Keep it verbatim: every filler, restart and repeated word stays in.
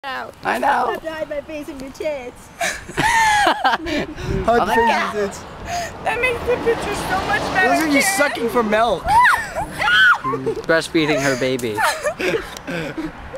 Out. I know. I have to hide my face in your tits. Hide the face in tits. That makes the picture so much better. Those are you sucking for milk. Breastfeeding her baby.